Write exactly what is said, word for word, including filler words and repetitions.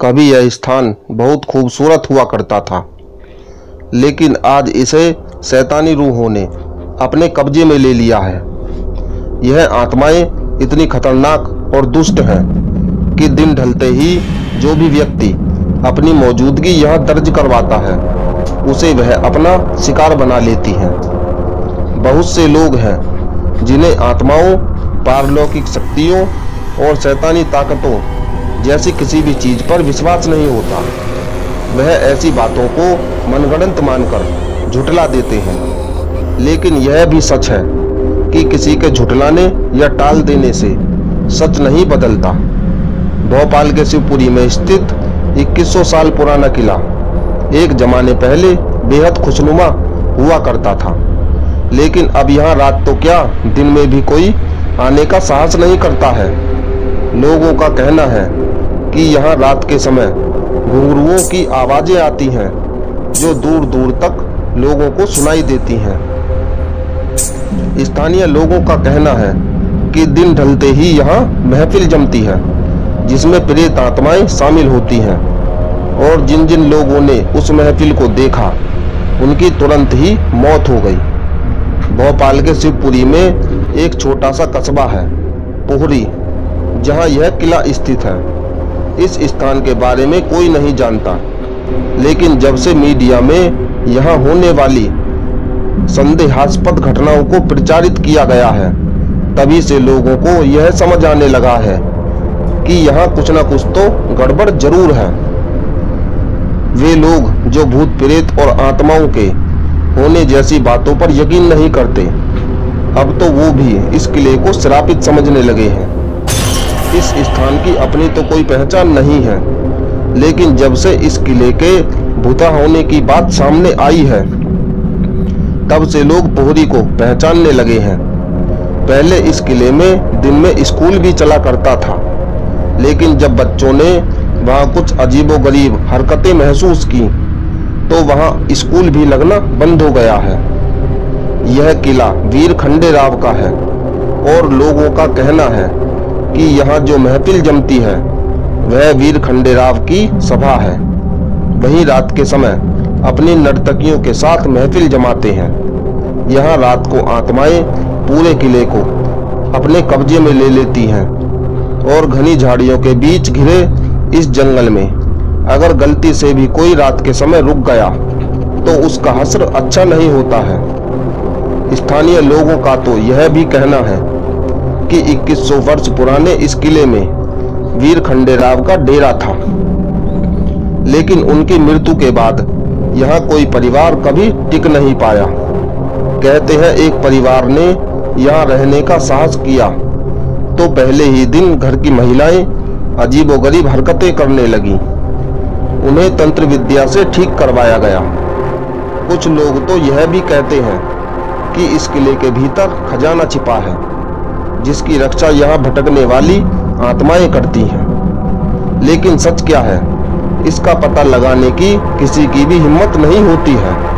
कभी यह स्थान बहुत खूबसूरत हुआ करता था, लेकिन आज इसे शैतानी रूहों ने अपने कब्जे में ले लिया है। यह आत्माएं इतनी खतरनाक और दुष्ट हैं कि दिन ढलते ही जो भी व्यक्ति अपनी मौजूदगी यहाँ दर्ज करवाता है, उसे वह अपना शिकार बना लेती हैं। बहुत से लोग हैं जिन्हें आत्माओं, पारलौकिक शक्तियों और शैतानी ताकतों जैसी किसी भी चीज पर विश्वास नहीं होता। वह ऐसी बातों को मनगढ़ंत मानकर झुठला देते हैं। लेकिन यह भी सच है कि किसी के झुठलाने या टाल देने से सच नहीं बदलता। भोपाल के शिवपुरी में स्थित इक्कीस सौ साल पुराना किला एक जमाने पहले बेहद खुशनुमा हुआ करता था, लेकिन अब यहाँ रात तो क्या दिन में भी कोई आने का साहस नहीं करता है। लोगों का कहना है कि यहाँ रात के समय घुंघरुओं की आवाजें आती हैं जो दूर दूर तक लोगों को सुनाई देती हैं। स्थानीय लोगों का कहना है कि दिन ढलते ही यहाँ महफिल जमती है जिसमें प्रेत आत्माएं शामिल होती हैं, और जिन जिन लोगों ने उस महफिल को देखा उनकी तुरंत ही मौत हो गई। भोपाल के शिवपुरी में एक छोटा सा कस्बा है पोहरी, जहाँ यह किला स्थित है। इस स्थान के बारे में कोई नहीं जानता, लेकिन जब से मीडिया में यहाँ होने वाली संदेहास्पद घटनाओं को प्रचारित किया गया है, तभी से लोगों को यह समझ आने लगा है कि यहाँ कुछ न कुछ तो गड़बड़ जरूर है। वे लोग जो भूत प्रेत और आत्माओं के होने जैसी बातों पर यकीन नहीं करते, अब तो वो भी इस किले को श्रापित समझने लगे हैं। इस स्थान की अपनी तो कोई पहचान नहीं है, लेकिन जब से इस किले के भूता होने की बात सामने आई है, तब से लोग पोहरी को पहचानने लगे हैं। पहले इस किले में दिन में स्कूल भी चला करता था, लेकिन जब बच्चों ने वहाँ कुछ अजीबोगरीब हरकतें महसूस की तो वहाँ स्कूल भी लगना बंद हो गया है। यह किला वीर खंडेराव का है और लोगों का कहना है कि यहाँ जो महफिल जमती है वह वीर खंडेराव की सभा है। वहीं रात के समय अपनी नर्तकियों के साथ महफिल जमाते हैं। यहाँ रात को आत्माएं पूरे किले को अपने कब्जे में ले लेती हैं, और घनी झाड़ियों के बीच घिरे इस जंगल में अगर गलती से भी कोई रात के समय रुक गया तो उसका हश्र अच्छा नहीं होता है। स्थानीय लोगों का तो यह भी कहना है कि इक्कीस सौ वर्ष पुराने इस किले में वीर खंडेराव का डेरा था, लेकिन उनकी मृत्यु के बाद यहाँ कोई परिवार कभी टिक नहीं पाया। कहते हैं एक परिवार ने यहाँ रहने का साहस किया तो पहले ही दिन घर की महिलाएं अजीबोगरीब हरकतें करने लगी। उन्हें तंत्र विद्या से ठीक करवाया गया। कुछ लोग तो यह भी कहते हैं कि इस किले के भीतर खजाना छिपा है जिसकी रक्षा यहाँ भटकने वाली आत्माएं करती हैं। लेकिन सच क्या है, इसका पता लगाने की किसी की भी हिम्मत नहीं होती है।